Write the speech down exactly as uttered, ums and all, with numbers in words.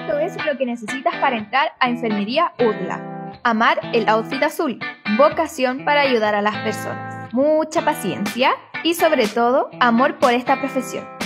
Esto es lo que necesitas para entrar a Enfermería UDLA. Amar el outfit azul, vocación para ayudar a las personas, mucha paciencia y sobre todo amor por esta profesión.